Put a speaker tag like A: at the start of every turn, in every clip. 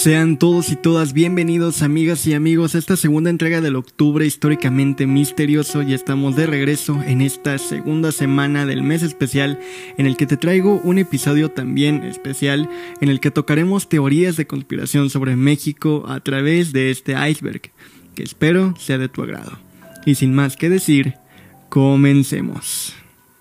A: Sean todos y todas bienvenidos, amigas y amigos, a esta segunda entrega del octubre históricamente misterioso. Ya estamos de regreso en esta segunda semana del mes especial, en el que te traigo un episodio también especial, en el que tocaremos teorías de conspiración sobre México a través de este iceberg, que espero sea de tu agrado. Y sin más que decir, comencemos.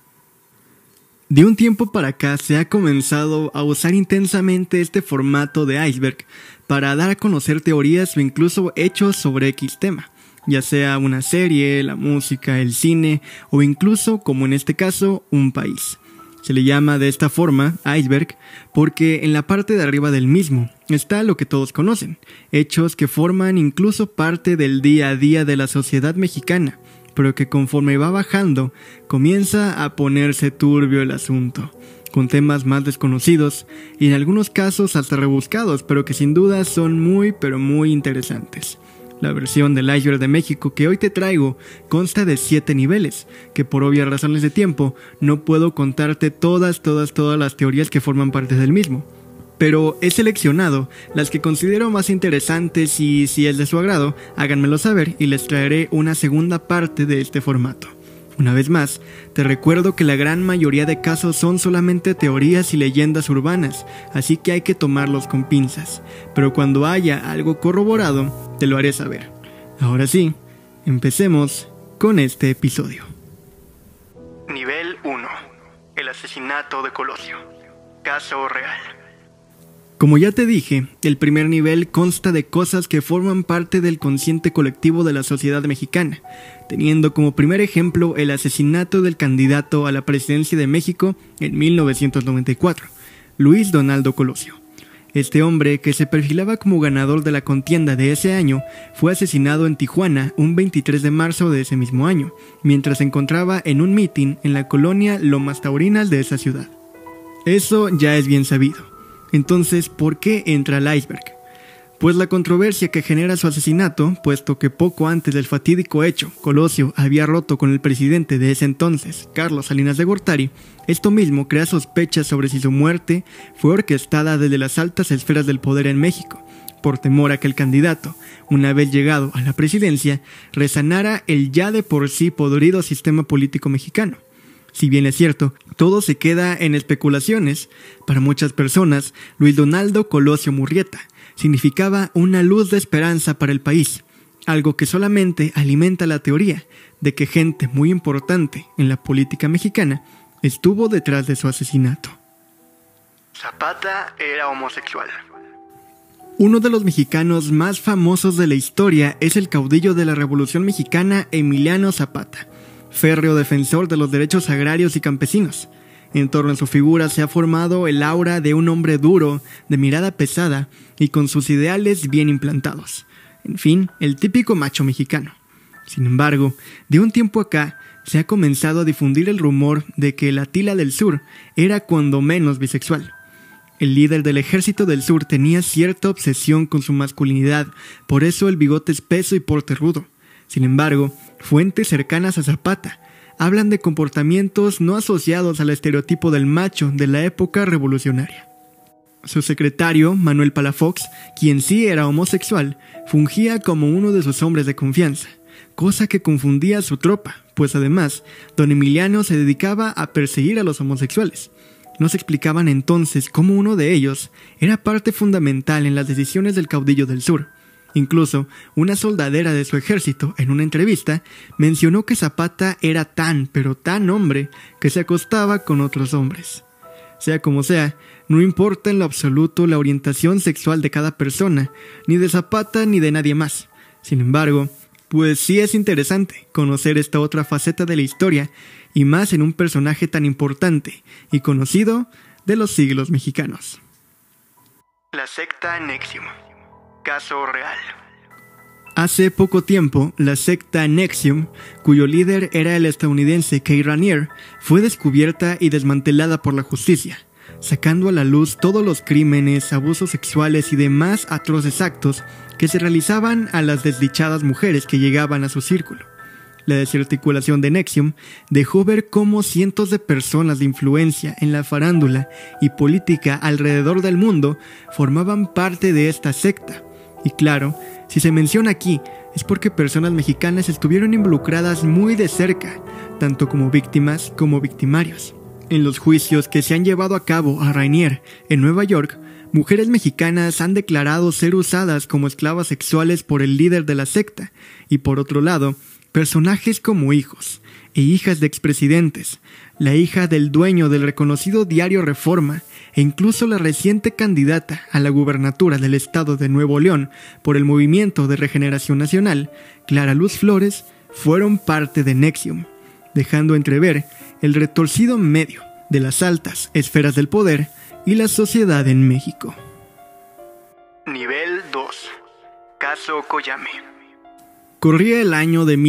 A: De un tiempo para acá se ha comenzado a usar intensamente este formato de iceberg para dar a conocer teorías o incluso hechos sobre X tema, ya sea una serie, la música, el cine o incluso, como en este caso, un país. Se le llama de esta forma iceberg porque en la parte de arriba del mismo está lo que todos conocen, hechos que forman incluso parte del día a día de la sociedad mexicana, pero que conforme va bajando, comienza a ponerse turbio el asunto, con temas más desconocidos y en algunos casos hasta rebuscados, pero que sin duda son muy interesantes. La versión del iceberg de México que hoy te traigo consta de 7 niveles, que por obvias razones de tiempo no puedo contarte todas las teorías que forman parte del mismo. Pero he seleccionado las que considero más interesantes y si es de su agrado, háganmelo saber y les traeré una segunda parte de este formato. Una vez más, te recuerdo que la gran mayoría de casos son solamente teorías y leyendas urbanas, así que hay que tomarlos con pinzas. Pero cuando haya algo corroborado, te lo haré saber. Ahora sí, empecemos con este episodio. Nivel 1. El asesinato de Colosio. Caso real. Como ya te dije, el primer nivel consta de cosas que forman parte del consciente colectivo de la sociedad mexicana, teniendo como primer ejemplo el asesinato del candidato a la presidencia de México en 1994, Luis Donaldo Colosio. Este hombre, que se perfilaba como ganador de la contienda de ese año, fue asesinado en Tijuana un 23 de marzo de ese mismo año, mientras se encontraba en un mitin en la colonia Lomas Taurinas de esa ciudad. Eso ya es bien sabido. Entonces, ¿por qué entra el iceberg? Pues la controversia que genera su asesinato, puesto que poco antes del fatídico hecho, Colosio había roto con el presidente de ese entonces, Carlos Salinas de Gortari, esto mismo crea sospechas sobre si su muerte fue orquestada desde las altas esferas del poder en México, por temor a que el candidato, una vez llegado a la presidencia, resanara el ya de por sí podrido sistema político mexicano. Si bien es cierto, todo se queda en especulaciones, para muchas personas, Luis Donaldo Colosio Murrieta significaba una luz de esperanza para el país, algo que solamente alimenta la teoría de que gente muy importante en la política mexicana estuvo detrás de su asesinato. Zapata era homosexual. Uno de los mexicanos más famosos de la historia es el caudillo de la Revolución Mexicana, Emiliano Zapata, férreo defensor de los derechos agrarios y campesinos. En torno a su figura se ha formado el aura de un hombre duro, de mirada pesada y con sus ideales bien implantados. En fin, el típico macho mexicano. Sin embargo, de un tiempo acá se ha comenzado a difundir el rumor de que el Atila del Sur era cuando menos bisexual. El líder del Ejército del Sur tenía cierta obsesión con su masculinidad, por eso el bigote espeso y porte rudo. Sin embargo, fuentes cercanas a Zapata hablan de comportamientos no asociados al estereotipo del macho de la época revolucionaria. Su secretario, Manuel Palafox, quien sí era homosexual, fungía como uno de sus hombres de confianza, cosa que confundía a su tropa, pues además, don Emiliano se dedicaba a perseguir a los homosexuales. No se explicaban entonces cómo uno de ellos era parte fundamental en las decisiones del caudillo del sur. Incluso, una soldadera de su ejército, en una entrevista, mencionó que Zapata era tan hombre, que se acostaba con otros hombres. Sea como sea, no importa en lo absoluto la orientación sexual de cada persona, ni de Zapata ni de nadie más. Sin embargo, pues sí es interesante conocer esta otra faceta de la historia, y más en un personaje tan importante y conocido de los siglos mexicanos. La secta NXIVM. Caso real. Hace poco tiempo, la secta NXIVM, cuyo líder era el estadounidense Kay Raniere, fue descubierta y desmantelada por la justicia, sacando a la luz todos los crímenes, abusos sexuales y demás atroces actos que se realizaban a las desdichadas mujeres que llegaban a su círculo. La desarticulación de NXIVM dejó ver cómo cientos de personas de influencia en la farándula y política alrededor del mundo formaban parte de esta secta. Y claro, si se menciona aquí, es porque personas mexicanas estuvieron involucradas muy de cerca, tanto como víctimas como victimarios. En los juicios que se han llevado a cabo a Rainier en Nueva York, mujeres mexicanas han declarado ser usadas como esclavas sexuales por el líder de la secta, y por otro lado, personajes como hijos e hijas de expresidentes, la hija del dueño del reconocido diario Reforma e incluso la reciente candidata a la gubernatura del estado de Nuevo León por el Movimiento de Regeneración Nacional, Clara Luz Flores, fueron parte de NXIVM, dejando entrever el retorcido medio de las altas esferas del poder y la sociedad en México. Nivel 2. Caso Coyame. Corría el año de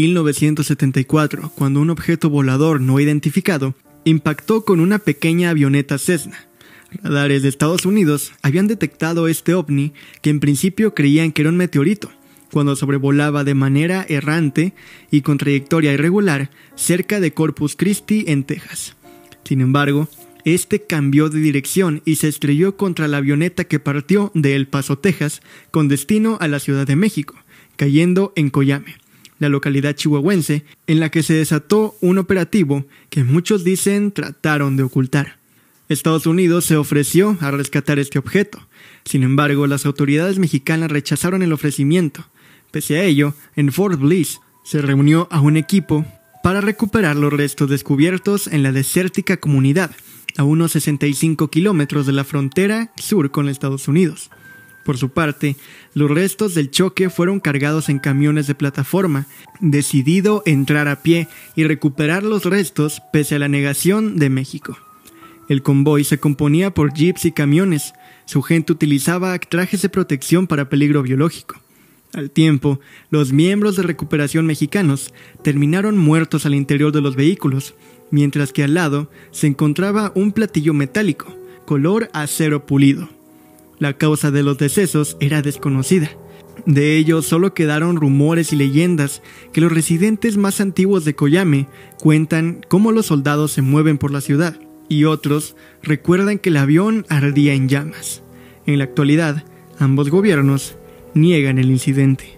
A: 1974 cuando un objeto volador no identificado impactó con una pequeña avioneta Cessna. Radares de Estados Unidos habían detectado este ovni que en principio creían que era un meteorito, cuando sobrevolaba de manera errante y con trayectoria irregular cerca de Corpus Christi en Texas. Sin embargo, este cambió de dirección y se estrelló contra la avioneta que partió de El Paso, Texas, con destino a la Ciudad de México, cayendo en Coyame, la localidad chihuahuense, en la que se desató un operativo que muchos dicen trataron de ocultar. Estados Unidos se ofreció a rescatar este objeto. Sin embargo, las autoridades mexicanas rechazaron el ofrecimiento. Pese a ello, en Fort Bliss se reunió a un equipo para recuperar los restos descubiertos en la desértica comunidad, a unos 65 kilómetros de la frontera sur con Estados Unidos. Por su parte, los restos del choque fueron cargados en camiones de plataforma, decidido entrar a pie y recuperar los restos pese a la negación de México. El convoy se componía por jeeps y camiones. Su gente utilizaba trajes de protección para peligro biológico. Al tiempo, los miembros de recuperación mexicanos terminaron muertos al interior de los vehículos, mientras que al lado se encontraba un platillo metálico, color acero pulido. La causa de los decesos era desconocida. De ello solo quedaron rumores y leyendas que los residentes más antiguos de Coyame cuentan cómo los soldados se mueven por la ciudad, y otros recuerdan que el avión ardía en llamas. En la actualidad, ambos gobiernos niegan el incidente.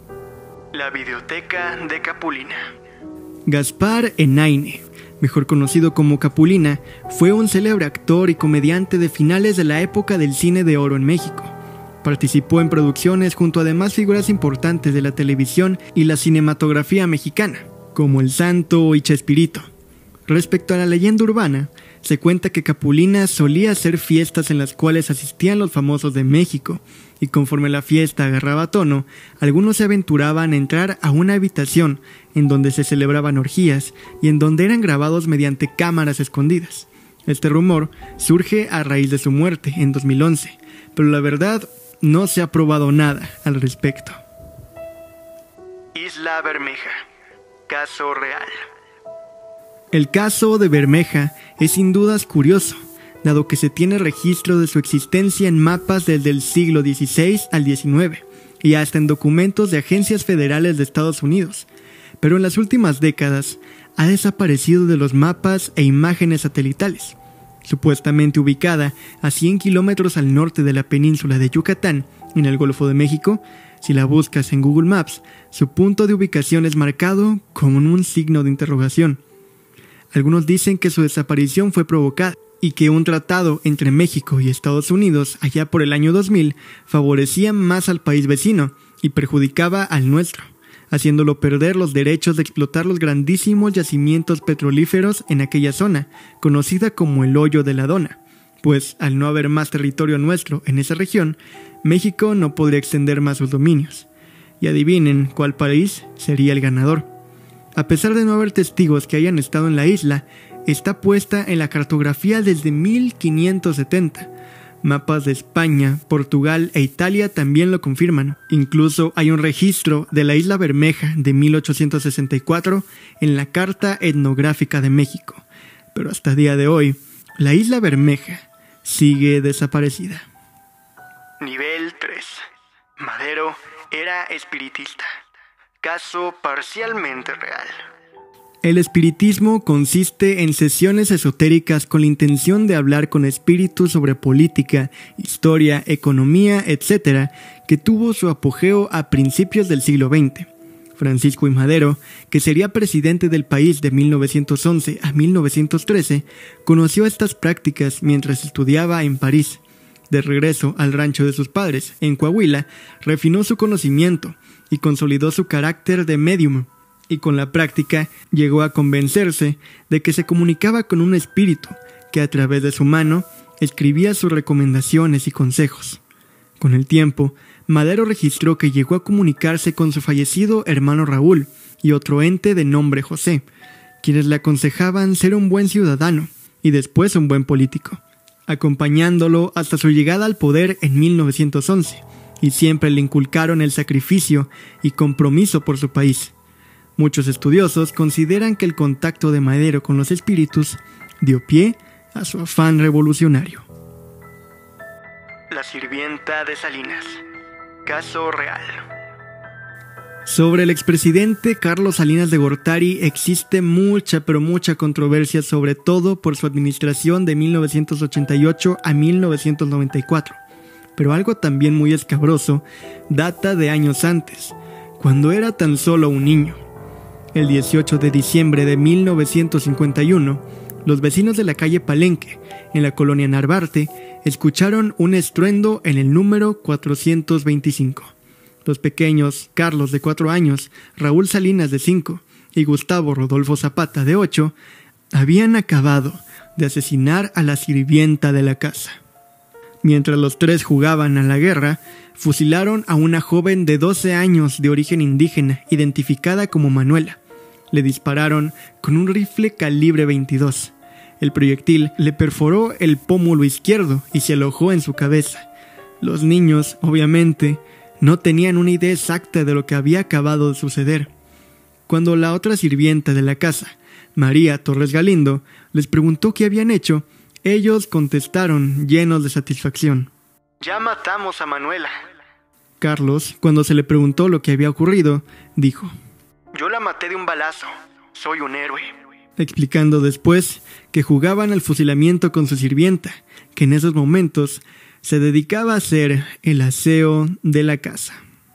A: La Videoteca de Capulina. Gaspar Enaine, mejor conocido como Capulina, fue un célebre actor y comediante de finales de la época del cine de oro en México. Participó en producciones junto a demás figuras importantes de la televisión y la cinematografía mexicana, como El Santo y Chespirito. Respecto a la leyenda urbana, se cuenta que Capulina solía hacer fiestas en las cuales asistían los famosos de México, y conforme la fiesta agarraba tono, algunos se aventuraban a entrar a una habitación en donde se celebraban orgías y en donde eran grabados mediante cámaras escondidas. Este rumor surge a raíz de su muerte en 2011, pero la verdad no se ha probado nada al respecto. Isla Bermeja. Caso real. El caso de Bermeja es sin dudas curioso, dado que se tiene registro de su existencia en mapas desde el siglo XVI al XIX y hasta en documentos de agencias federales de Estados Unidos, pero en las últimas décadas ha desaparecido de los mapas e imágenes satelitales. Supuestamente ubicada a 100 kilómetros al norte de la península de Yucatán, en el Golfo de México, si la buscas en Google Maps, su punto de ubicación es marcado con un signo de interrogación. Algunos dicen que su desaparición fue provocada y que un tratado entre México y Estados Unidos allá por el año 2000 favorecía más al país vecino y perjudicaba al nuestro, haciéndolo perder los derechos de explotar los grandísimos yacimientos petrolíferos en aquella zona, conocida como el Hoyo de la Dona, pues al no haber más territorio nuestro en esa región, México no podría extender más sus dominios. Y adivinen cuál país sería el ganador. A pesar de no haber testigos que hayan estado en la isla, está puesta en la cartografía desde 1570. Mapas de España, Portugal e Italia también lo confirman. Incluso hay un registro de la isla Bermeja de 1864 en la Carta Etnográfica de México. Pero hasta el día de hoy, la isla Bermeja sigue desaparecida. Nivel 3. Madero era espiritista. Caso parcialmente real. El espiritismo consiste en sesiones esotéricas con la intención de hablar con espíritus sobre política, historia, economía, etc., que tuvo su apogeo a principios del siglo XX. Francisco I. Madero, que sería presidente del país de 1911 a 1913, conoció estas prácticas mientras estudiaba en París. De regreso al rancho de sus padres, en Coahuila, refinó su conocimiento y consolidó su carácter de médium, y con la práctica llegó a convencerse de que se comunicaba con un espíritu que a través de su mano escribía sus recomendaciones y consejos. Con el tiempo, Madero registró que llegó a comunicarse con su fallecido hermano Raúl y otro ente de nombre José, quienes le aconsejaban ser un buen ciudadano y después un buen político, acompañándolo hasta su llegada al poder en 1911, y siempre le inculcaron el sacrificio y compromiso por su país. Muchos estudiosos consideran que el contacto de Madero con los espíritus dio pie a su afán revolucionario. La sirvienta de Salinas. Caso real. Sobre el expresidente Carlos Salinas de Gortari existe mucha controversia, sobre todo por su administración de 1988 a 1994. Pero algo también muy escabroso data de años antes, cuando era tan solo un niño. El 18 de diciembre de 1951, los vecinos de la calle Palenque, en la colonia Narvarte, escucharon un estruendo en el número 425. Los pequeños Carlos, de 4 años, Raúl Salinas, de 5, y Gustavo Rodolfo Zapata, de 8, habían acabado de asesinar a la sirvienta de la casa. Mientras los tres jugaban a la guerra, fusilaron a una joven de 12 años de origen indígena, identificada como Manuela. Le dispararon con un rifle calibre 22. El proyectil le perforó el pómulo izquierdo y se alojó en su cabeza. Los niños, obviamente, no tenían una idea exacta de lo que había acabado de suceder. Cuando la otra sirvienta de la casa, María Torres Galindo, les preguntó qué habían hecho, ellos contestaron llenos de satisfacción: «Ya matamos a Manuela». Carlos, cuando se le preguntó lo que había ocurrido, dijo: «Yo la maté de un balazo. Soy un héroe», explicando después que jugaban al fusilamiento con su sirvienta, que en esos momentos se dedicaba a hacer el aseo de la casa.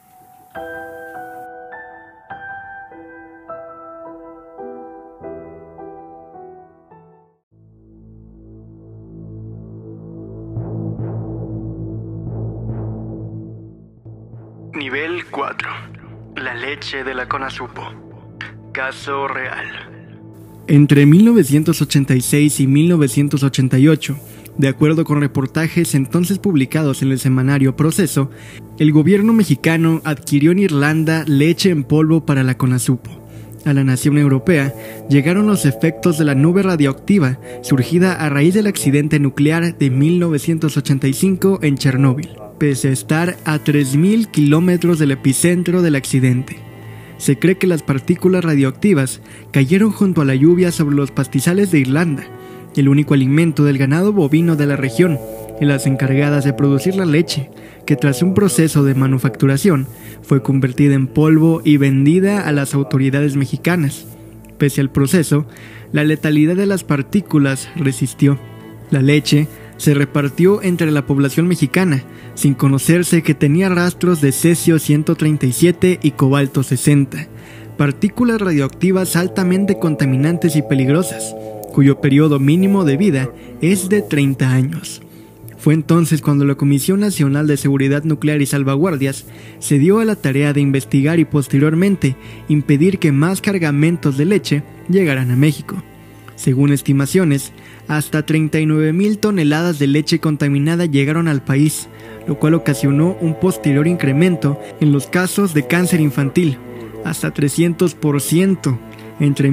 A: Nivel 4. La leche de la Conasupo. Caso real. Entre 1986 y 1988, de acuerdo con reportajes entonces publicados en el semanario Proceso, el gobierno mexicano adquirió en Irlanda leche en polvo para la Conasupo. A la nación europea llegaron los efectos de la nube radioactiva surgida a raíz del accidente nuclear de 1985 en Chernóbil, pese a estar a 3.000 kilómetros del epicentro del accidente. Se cree que las partículas radioactivas cayeron junto a la lluvia sobre los pastizales de Irlanda, el único alimento del ganado bovino de la región, y las encargadas de producir la leche, que tras un proceso de manufacturación fue convertida en polvo y vendida a las autoridades mexicanas. Pese al proceso, la letalidad de las partículas resistió. La leche se repartió entre la población mexicana, sin conocerse que tenía rastros de cesio 137 y cobalto 60, partículas radioactivas altamente contaminantes y peligrosas, cuyo periodo mínimo de vida es de 30 años. Fue entonces cuando la Comisión Nacional de Seguridad Nuclear y Salvaguardias se dio a la tarea de investigar y posteriormente impedir que más cargamentos de leche llegaran a México. Según estimaciones, hasta 39.000 toneladas de leche contaminada llegaron al país, lo cual ocasionó un posterior incremento en los casos de cáncer infantil, hasta 300% entre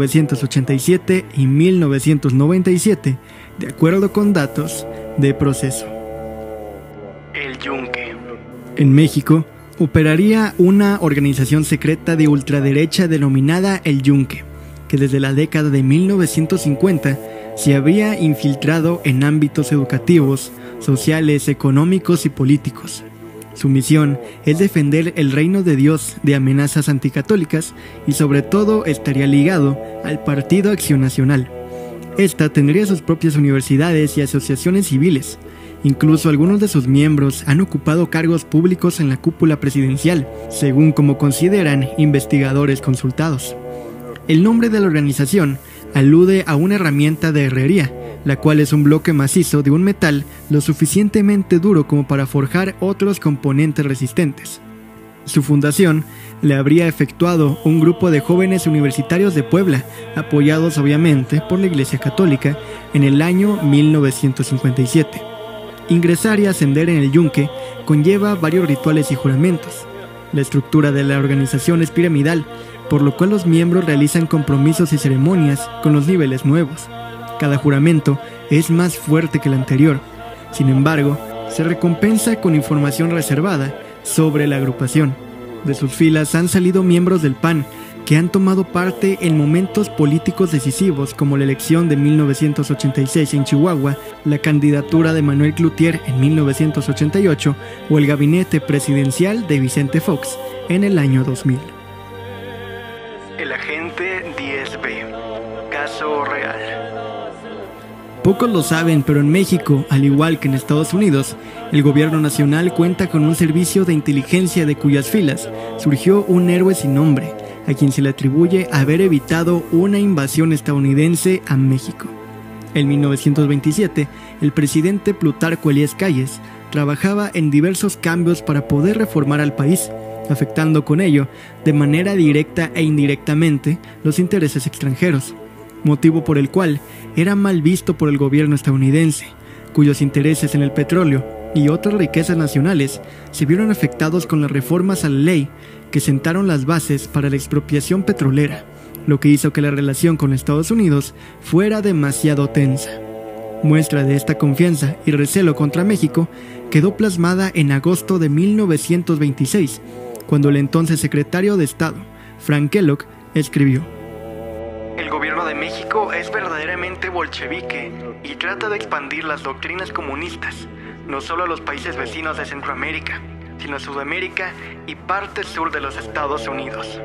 A: 1987 y 1997, de acuerdo con datos de Proceso. El Yunque. En México, operaría una organización secreta de ultraderecha denominada El Yunque, que desde la década de 1950 se había infiltrado en ámbitos educativos, sociales, económicos y políticos. Su misión es defender el reino de Dios de amenazas anticatólicas y sobre todo estaría ligado al Partido Acción Nacional. Esta tendría sus propias universidades y asociaciones civiles. Incluso algunos de sus miembros han ocupado cargos públicos en la cúpula presidencial, según como consideran investigadores consultados. El nombre de la organización alude a una herramienta de herrería, la cual es un bloque macizo de un metal lo suficientemente duro como para forjar otros componentes resistentes. Su fundación le habría efectuado un grupo de jóvenes universitarios de Puebla, apoyados obviamente por la Iglesia Católica, en el año 1957. Ingresar y ascender en el yunque conlleva varios rituales y juramentos. La estructura de la organización es piramidal, por lo cual los miembros realizan compromisos y ceremonias con los niveles nuevos. Cada juramento es más fuerte que el anterior. Sin embargo, se recompensa con información reservada sobre la agrupación. De sus filas han salido miembros del PAN que han tomado parte en momentos políticos decisivos como la elección de 1986 en Chihuahua, la candidatura de Manuel Cloutier en 1988 o el gabinete presidencial de Vicente Fox en el año 2000.
B: El agente 10B. Caso real.
A: Pocos lo saben, pero en México, al igual que en Estados Unidos, el gobierno nacional cuenta con un servicio de inteligencia de cuyas filas surgió un héroe sin nombre, a quien se le atribuye haber evitado una invasión estadounidense a México. En 1927, el presidente Plutarco Elías Calles trabajaba en diversos cambios para poder reformar al país, afectando con ello, de manera directa e indirectamente, los intereses extranjeros, motivo por el cual era mal visto por el gobierno estadounidense, cuyos intereses en el petróleo y otras riquezas nacionales se vieron afectados con las reformas a la ley que sentaron las bases para la expropiación petrolera, lo que hizo que la relación con Estados Unidos fuera demasiado tensa. Muestra de esta confianza y recelo contra México quedó plasmada en agosto de 1926, cuando el entonces secretario de Estado, Frank Kellogg, escribió:
B: El gobierno de México es verdaderamente bolchevique y trata de expandir las doctrinas comunistas, no solo a los países vecinos de Centroamérica, sino a Sudamérica y parte sur de los Estados Unidos.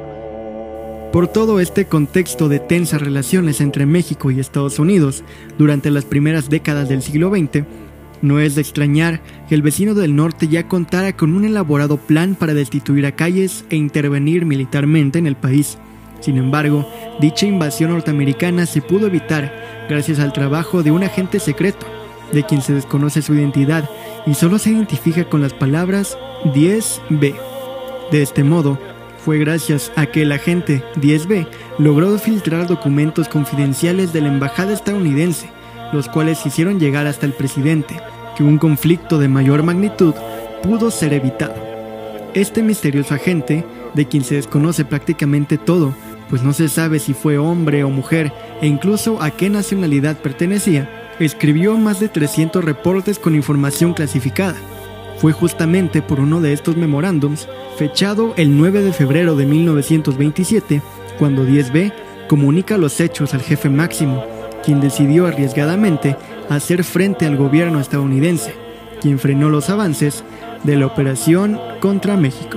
A: Por todo este contexto de tensas relaciones entre México y Estados Unidos durante las primeras décadas del siglo XX, no es de extrañar que el vecino del norte ya contara con un elaborado plan para destituir a Calles e intervenir militarmente en el país. Sin embargo, dicha invasión norteamericana se pudo evitar gracias al trabajo de un agente secreto, de quien se desconoce su identidad y solo se identifica con las palabras 10B. De este modo, fue gracias a que el agente 10B logró filtrar documentos confidenciales de la embajada estadounidense, los cuales hicieron llegar hasta el presidente, que un conflicto de mayor magnitud pudo ser evitado. Este misterioso agente, de quien se desconoce prácticamente todo, pues no se sabe si fue hombre o mujer e incluso a qué nacionalidad pertenecía, escribió más de 300 reportes con información clasificada. Fue justamente por uno de estos memorándums, fechado el 9 de febrero de 1927, cuando 10B comunica los hechos al jefe máximo, quien decidió arriesgadamente hacer frente al gobierno estadounidense, quien frenó los avances de la operación contra México.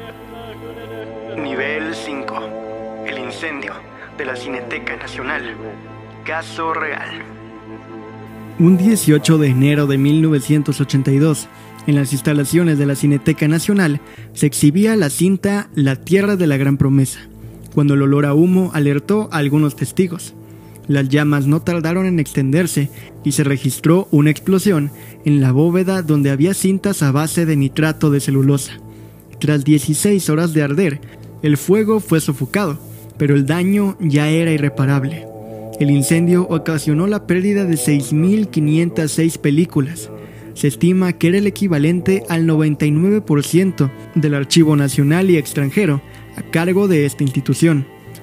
B: Nivel 5. El incendio de la Cineteca Nacional. Caso real.
A: Un 18 de enero de 1982, en las instalaciones de la Cineteca Nacional, se exhibía la cinta La Tierra de la Gran Promesa, cuando el olor a humo alertó a algunos testigos. Las llamas no tardaron en extenderse y se registró una explosión en la bóveda donde había cintas a base de nitrato de celulosa. Tras 16 horas de arder, el fuego fue sofocado, pero el daño ya era irreparable. El incendio ocasionó la pérdida de 6.506 películas. Se estima que era el equivalente al 99% del archivo nacional y extranjero a cargo de esta institución.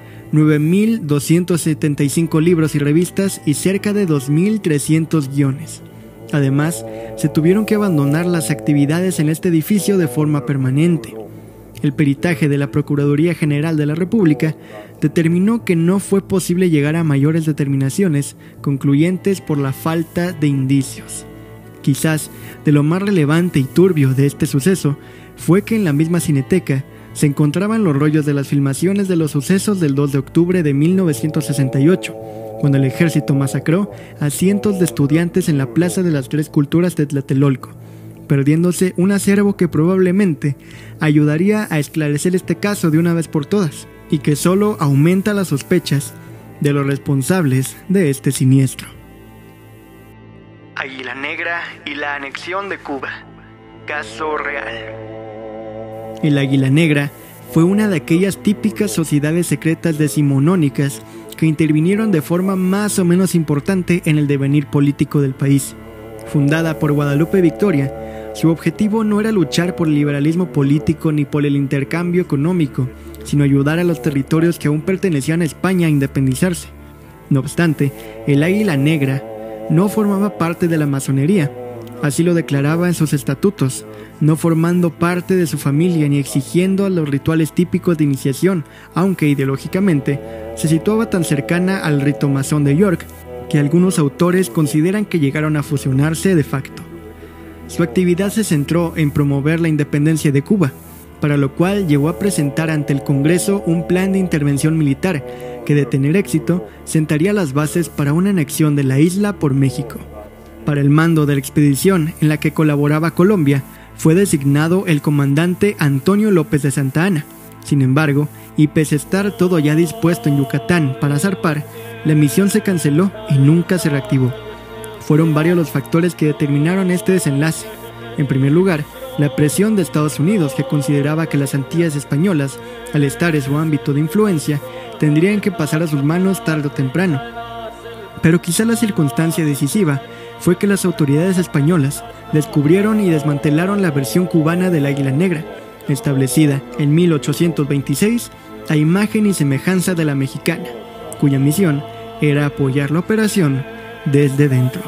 A: 9.275 libros y revistas y cerca de 2.300 guiones. Además, se tuvieron que abandonar las actividades en este edificio de forma permanente. El peritaje de la Procuraduría General de la República determinó que no fue posible llegar a mayores determinaciones concluyentes por la falta de indicios. Quizás de lo más relevante y turbio de este suceso fue que en la misma cineteca se encontraban los rollos de las filmaciones de los sucesos del 2 de octubre de 1968, cuando el ejército masacró a cientos de estudiantes en la Plaza de las Tres Culturas de Tlatelolco, perdiéndose un acervo que probablemente ayudaría a esclarecer este caso de una vez por todas, y que solo aumenta las sospechas de los responsables de este siniestro.
B: Águila Negra y la anexión de Cuba. Caso real.
A: El Águila Negra fue una de aquellas típicas sociedades secretas decimonónicas que intervinieron de forma más o menos importante en el devenir político del país. Fundada por Guadalupe Victoria, su objetivo no era luchar por el liberalismo político ni por el intercambio económico, sino ayudar a los territorios que aún pertenecían a España a independizarse. No obstante, el Águila Negra no formaba parte de la masonería, así lo declaraba en sus estatutos, no formando parte de su familia ni exigiendo los rituales típicos de iniciación, aunque ideológicamente se situaba tan cercana al rito masón de York que algunos autores consideran que llegaron a fusionarse de facto. Su actividad se centró en promover la independencia de Cuba, para lo cual llegó a presentar ante el Congreso un plan de intervención militar que, de tener éxito, sentaría las bases para una anexión de la isla por México. Para el mando de la expedición en la que colaboraba Colombia, fue designado el comandante Antonio López de Santa Anna. Sin embargo, y pese a estar todo ya dispuesto en Yucatán para zarpar, la misión se canceló y nunca se reactivó. Fueron varios los factores que determinaron este desenlace. En primer lugar, la presión de Estados Unidos, que consideraba que las Antillas españolas, al estar en su ámbito de influencia, tendrían que pasar a sus manos tarde o temprano. Pero quizá la circunstancia decisiva fue que las autoridades españolas descubrieron y desmantelaron la versión cubana del Águila Negra, establecida en 1826 a imagen y semejanza de la mexicana, cuya misión era apoyar la operación desde dentro.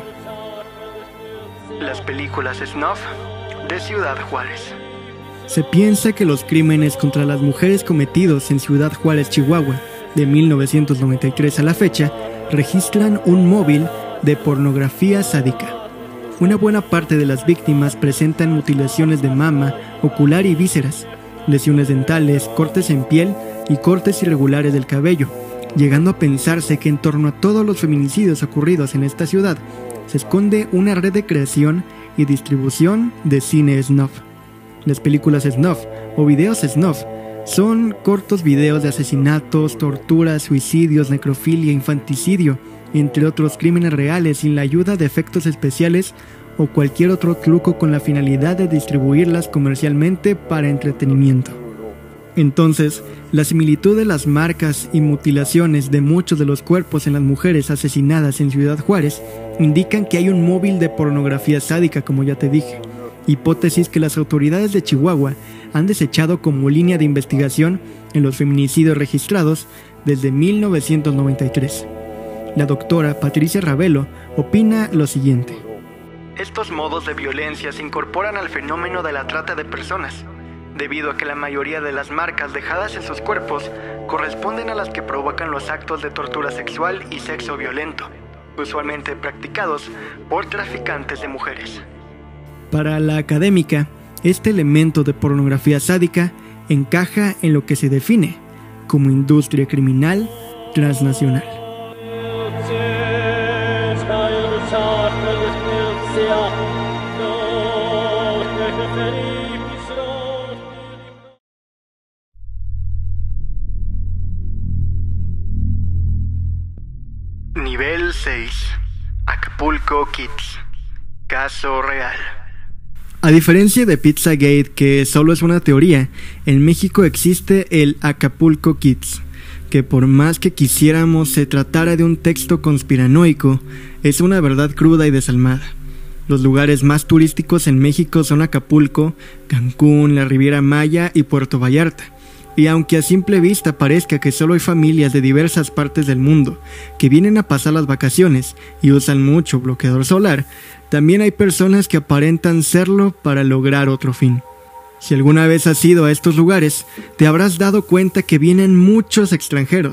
B: Las películas snuff de Ciudad Juárez.
A: Se piensa que los crímenes contra las mujeres cometidos en Ciudad Juárez, Chihuahua, de 1993 a la fecha, registran un móvil de pornografía sádica. Una buena parte de las víctimas presentan mutilaciones de mama, ocular y vísceras, lesiones dentales, cortes en piel y cortes irregulares del cabello, llegando a pensarse que en torno a todos los feminicidios ocurridos en esta ciudad se esconde una red de creación y distribución de cine snuff. Las películas snuff o videos snuff son cortos videos de asesinatos, torturas, suicidios, necrofilia, infanticidio, entre otros crímenes reales, sin la ayuda de efectos especiales o cualquier otro truco, con la finalidad de distribuirlas comercialmente para entretenimiento. Entonces, la similitud de las marcas y mutilaciones de muchos de los cuerpos en las mujeres asesinadas en Ciudad Juárez indican que hay un móvil de pornografía sádica, como ya te dije, hipótesis que las autoridades de Chihuahua han desechado como línea de investigación en los feminicidios registrados desde 1993. La doctora Patricia Ravelo opina lo siguiente.
B: Estos modos de violencia se incorporan al fenómeno de la trata de personas, debido a que la mayoría de las marcas dejadas en sus cuerpos corresponden a las que provocan los actos de tortura sexual y sexo violento, usualmente practicados por traficantes de mujeres.
A: Para la académica, este elemento de pornografía sádica encaja en lo que se define como industria criminal transnacional.
B: Nivel 6. Acapulco Kids. Caso real.
A: A diferencia de Pizzagate, que solo es una teoría, en México existe el Acapulco Kids, que por más que quisiéramos se tratara de un texto conspiranoico, es una verdad cruda y desalmada. Los lugares más turísticos en México son Acapulco, Cancún, la Riviera Maya y Puerto Vallarta. Y aunque a simple vista parezca que solo hay familias de diversas partes del mundo que vienen a pasar las vacaciones y usan mucho bloqueador solar, también hay personas que aparentan serlo para lograr otro fin. Si alguna vez has ido a estos lugares, te habrás dado cuenta que vienen muchos extranjeros,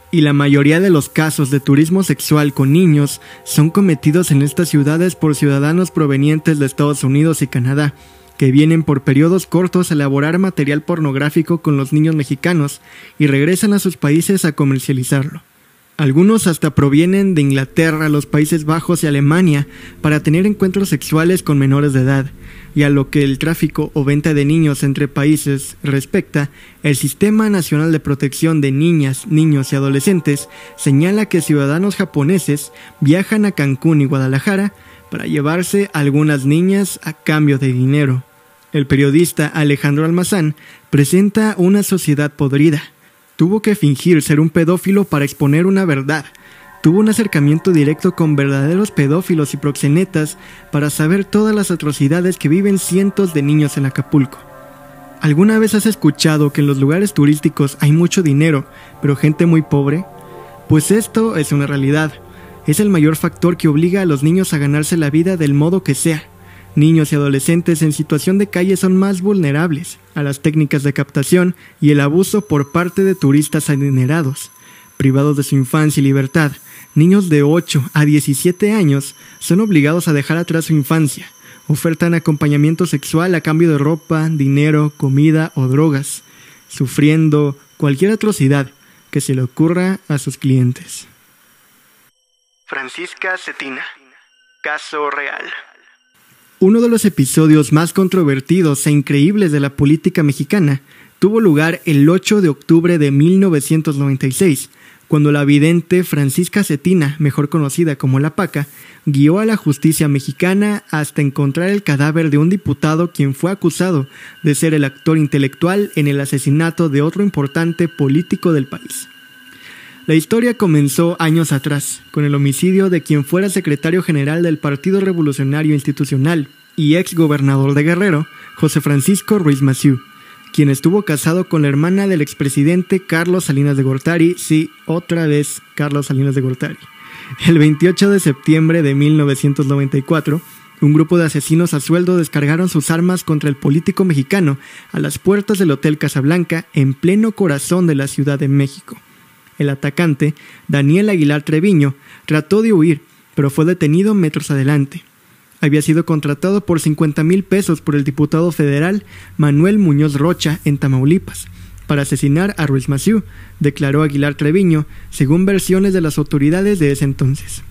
A: y la mayoría de los casos de turismo sexual con niños son cometidos en estas ciudades por ciudadanos provenientes de Estados Unidos y Canadá, que vienen por periodos cortos a elaborar material pornográfico con los niños mexicanos y regresan a sus países a comercializarlo. Algunos hasta provienen de Inglaterra, los Países Bajos y Alemania para tener encuentros sexuales con menores de edad, y a lo que el tráfico o venta de niños entre países respecta, el Sistema Nacional de Protección de Niñas, Niños y Adolescentes señala que ciudadanos japoneses viajan a Cancún y Guadalajara para llevarse a algunas niñas a cambio de dinero. El periodista Alejandro Almazán presenta una sociedad podrida. Tuvo que fingir ser un pedófilo para exponer una verdad. Tuvo un acercamiento directo con verdaderos pedófilos y proxenetas para saber todas las atrocidades que viven cientos de niños en Acapulco. ¿Alguna vez has escuchado que en los lugares turísticos hay mucho dinero, pero gente muy pobre? Pues esto es una realidad. Es el mayor factor que obliga a los niños a ganarse la vida del modo que sea. Niños y adolescentes en situación de calle son más vulnerables a las técnicas de captación y el abuso por parte de turistas adinerados. Privados de su infancia y libertad, niños de 8 a 17 años son obligados a dejar atrás su infancia. Ofertan acompañamiento sexual a cambio de ropa, dinero, comida o drogas, sufriendo cualquier atrocidad que se le ocurra a sus clientes.
B: Francisca Cetina, caso real.
A: Uno de los episodios más controvertidos e increíbles de la política mexicana tuvo lugar el 8 de octubre de 1996, cuando la vidente Francisca Cetina, mejor conocida como La Paca, guió a la justicia mexicana hasta encontrar el cadáver de un diputado quien fue acusado de ser el actor intelectual en el asesinato de otro importante político del país. La historia comenzó años atrás, con el homicidio de quien fuera secretario general del Partido Revolucionario Institucional y ex gobernador de Guerrero, José Francisco Ruiz Massieu, quien estuvo casado con la hermana del expresidente Carlos Salinas de Gortari, sí, otra vez Carlos Salinas de Gortari. El 28 de septiembre de 1994, un grupo de asesinos a sueldo descargaron sus armas contra el político mexicano a las puertas del Hotel Casablanca en pleno corazón de la Ciudad de México. El atacante, Daniel Aguilar Treviño, trató de huir, pero fue detenido metros adelante. Había sido contratado por 50,000 pesos por el diputado federal Manuel Muñoz Rocha en Tamaulipas para asesinar a Ruiz Massieu, declaró Aguilar Treviño, según versiones de las autoridades de ese entonces.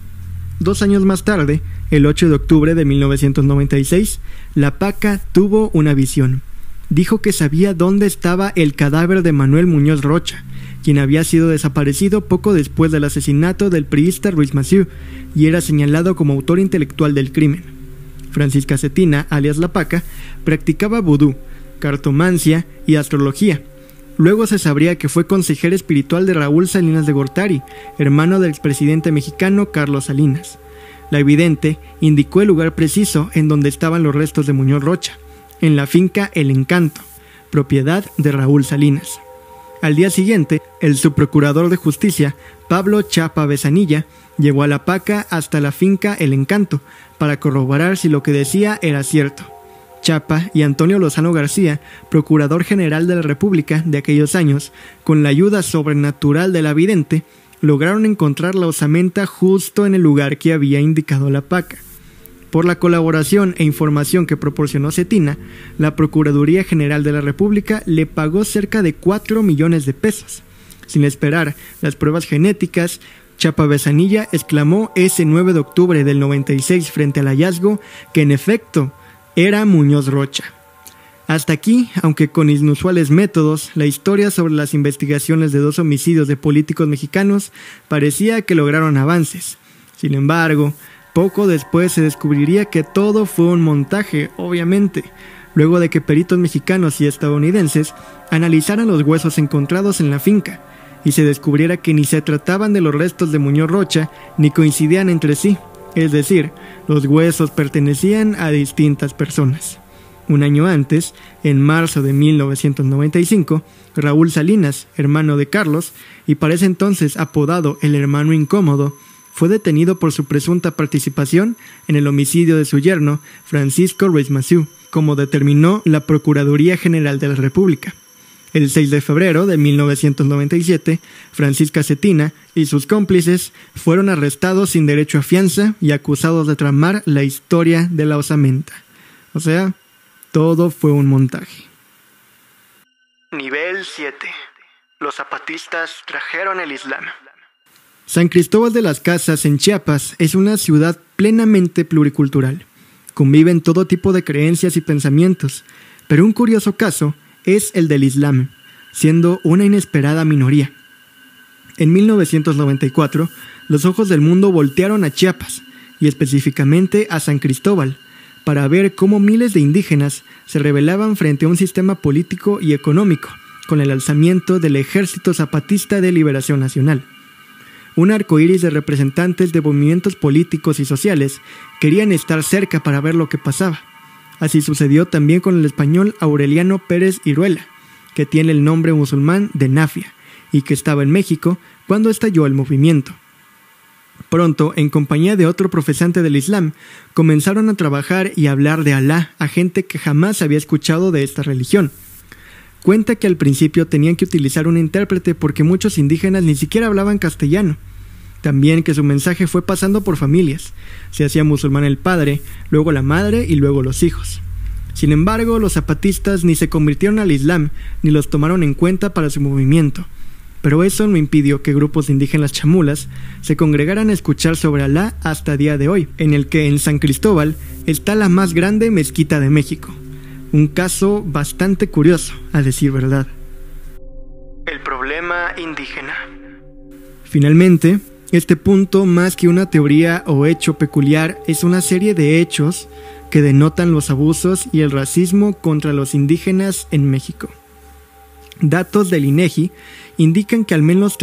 A: 2 años más tarde, el 8 de octubre de 1996, La Paca tuvo una visión. Dijo que sabía dónde estaba el cadáver de Manuel Muñoz Rocha, quien había sido desaparecido poco después del asesinato del priista Ruiz Massieu y era señalado como autor intelectual del crimen. Francisca Cetina, alias La Paca, practicaba vudú, cartomancia y astrología. Luego se sabría que fue consejera espiritual de Raúl Salinas de Gortari, hermano del expresidente mexicano Carlos Salinas. La vidente indicó el lugar preciso en donde estaban los restos de Muñoz Rocha, en la finca El Encanto, propiedad de Raúl Salinas. Al día siguiente, el subprocurador de justicia, Pablo Chapa Besanilla, llevó a La Paca hasta la finca El Encanto para corroborar si lo que decía era cierto. Chapa y Antonio Lozano García, procurador general de la República de aquellos años, con la ayuda sobrenatural de la vidente, lograron encontrar la osamenta justo en el lugar que había indicado La Paca. Por la colaboración e información que proporcionó Cetina, la Procuraduría General de la República le pagó cerca de 4 millones de pesos. Sin esperar las pruebas genéticas, Chapa Besanilla exclamó ese 9 de octubre del 96 frente al hallazgo que en efecto era Muñoz Rocha. Hasta aquí, aunque con inusuales métodos, la historia sobre las investigaciones de 2 homicidios de políticos mexicanos parecía que lograron avances. Sin embargo, poco después se descubriría que todo fue un montaje, obviamente, luego de que peritos mexicanos y estadounidenses analizaran los huesos encontrados en la finca y se descubriera que ni se trataban de los restos de Muñoz Rocha ni coincidían entre sí, es decir, los huesos pertenecían a distintas personas. Un año antes, en marzo de 1995, Raúl Salinas, hermano de Carlos, y para ese entonces apodado el hermano incómodo, fue detenido por su presunta participación en el homicidio de su yerno, Francisco Ruiz Massieu, como determinó la Procuraduría General de la República. El 6 de febrero de 1997, Francisca Cetina y sus cómplices fueron arrestados sin derecho a fianza y acusados de tramar la historia de la osamenta. O sea, todo fue un montaje.
B: Nivel 7. Los zapatistas trajeron el Islam.
A: San Cristóbal de las Casas, en Chiapas, es una ciudad plenamente pluricultural. Conviven todo tipo de creencias y pensamientos, pero un curioso caso es el del Islam, siendo una inesperada minoría. En 1994, los ojos del mundo voltearon a Chiapas, y específicamente a San Cristóbal, para ver cómo miles de indígenas se rebelaban frente a un sistema político y económico, con el alzamiento del Ejército Zapatista de Liberación Nacional. Un arcoíris de representantes de movimientos políticos y sociales querían estar cerca para ver lo que pasaba. Así sucedió también con el español Aureliano Pérez Iruela, que tiene el nombre musulmán de Nafia, y que estaba en México cuando estalló el movimiento. Pronto, en compañía de otro profesante del Islam, comenzaron a trabajar y hablar de Alá a gente que jamás había escuchado de esta religión. Cuenta que al principio tenían que utilizar un intérprete porque muchos indígenas ni siquiera hablaban castellano. También que su mensaje fue pasando por familias. Se hacía musulmán el padre, luego la madre y luego los hijos. Sin embargo, los zapatistas ni se convirtieron al Islam ni los tomaron en cuenta para su movimiento. Pero eso no impidió que grupos de indígenas chamulas se congregaran a escuchar sobre Alá hasta día de hoy, en el que en San Cristóbal está la más grande mezquita de México. Un caso bastante curioso, a decir verdad.
B: El problema indígena.
A: Finalmente, este punto, más que una teoría o hecho peculiar, es una serie de hechos que denotan los abusos y el racismo contra los indígenas en México. Datos del INEGI indican que al menos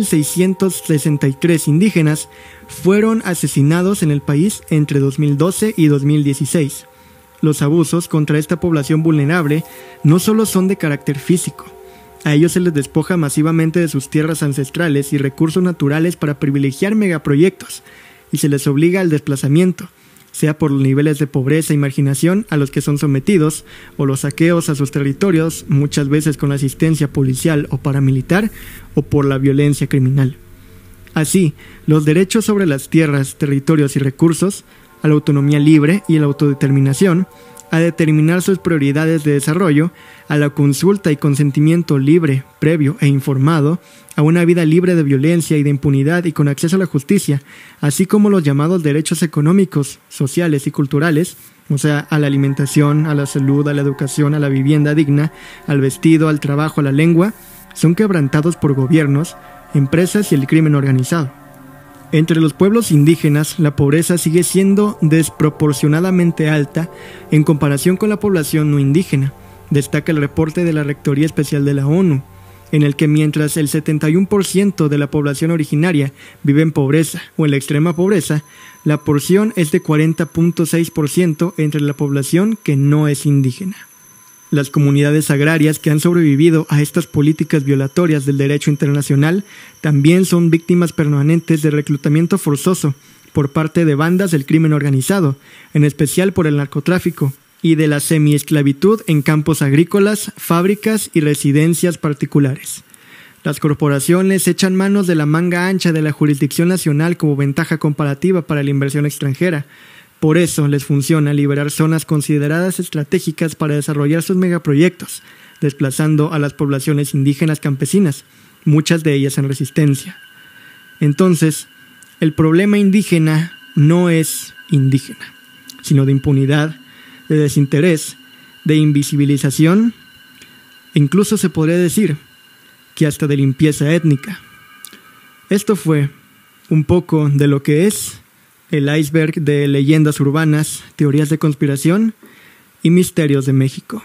A: 3.663 indígenas fueron asesinados en el país entre 2012 y 2016. Los abusos contra esta población vulnerable no solo son de carácter físico. A ellos se les despoja masivamente de sus tierras ancestrales y recursos naturales para privilegiar megaproyectos, y se les obliga al desplazamiento, sea por los niveles de pobreza y marginación a los que son sometidos, o los saqueos a sus territorios, muchas veces con asistencia policial o paramilitar, o por la violencia criminal. Así, los derechos sobre las tierras, territorios y recursos, a la autonomía libre y a la autodeterminación, a determinar sus prioridades de desarrollo, a la consulta y consentimiento libre, previo e informado, a una vida libre de violencia y de impunidad y con acceso a la justicia, así como los llamados derechos económicos, sociales y culturales, o sea, a la alimentación, a la salud, a la educación, a la vivienda digna, al vestido, al trabajo, a la lengua, son quebrantados por gobiernos, empresas y el crimen organizado. Entre los pueblos indígenas, la pobreza sigue siendo desproporcionadamente alta en comparación con la población no indígena, destaca el reporte de la Rectoría Especial de la ONU, en el que mientras el 71% de la población originaria vive en pobreza o en la extrema pobreza, la porción es de 40.6% entre la población que no es indígena. Las comunidades agrarias que han sobrevivido a estas políticas violatorias del derecho internacional también son víctimas permanentes de reclutamiento forzoso por parte de bandas del crimen organizado, en especial por el narcotráfico, y de la semiesclavitud en campos agrícolas, fábricas y residencias particulares. Las corporaciones echan manos de la manga ancha de la jurisdicción nacional como ventaja comparativa para la inversión extranjera. Por eso les funciona liberar zonas consideradas estratégicas para desarrollar sus megaproyectos, desplazando a las poblaciones indígenas campesinas, muchas de ellas en resistencia. Entonces, el problema indígena no es indígena, sino de impunidad, de desinterés, de invisibilización, e incluso se podría decir que hasta de limpieza étnica. Esto fue un poco de lo que es el iceberg de leyendas urbanas, teorías de conspiración y misterios de México.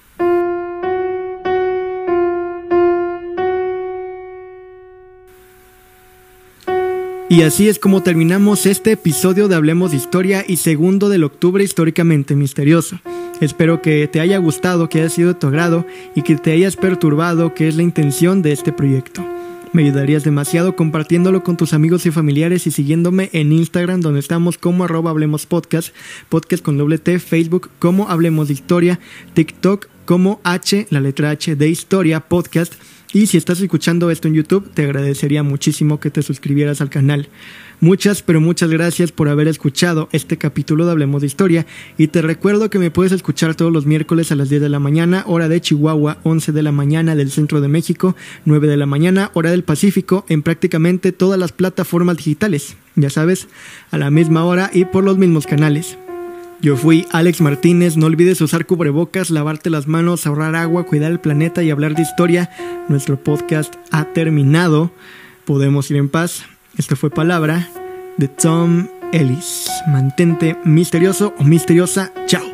A: Y así es como terminamos este episodio de Hablemos de Historia y segundo del octubre históricamente misterioso. Espero que te haya gustado, que haya sido de tu agrado y que te hayas perturbado, que es la intención de este proyecto. Me ayudarías demasiado compartiéndolo con tus amigos y familiares y siguiéndome en Instagram, donde estamos como @hablemospodcast, podcast con doble T, Facebook como Hablemos de Historia, TikTok como H, la letra H de Historia Podcast. Y si estás escuchando esto en YouTube, te agradecería muchísimo que te suscribieras al canal. Muchas, pero muchas gracias por haber escuchado este capítulo de Hablemos de Historia. Y te recuerdo que me puedes escuchar todos los miércoles a las 10 de la mañana, hora de Chihuahua, 11 de la mañana del centro de México, 9 de la mañana, hora del Pacífico, en prácticamente todas las plataformas digitales. Ya sabes, a la misma hora y por los mismos canales. Yo fui Alex Martínez, no olvides usar cubrebocas, lavarte las manos, ahorrar agua, cuidar el planeta y hablar de historia. Nuestro podcast ha terminado, podemos ir en paz. Esto fue Palabra de Tom Ellis. Mantente misterioso o misteriosa, chao.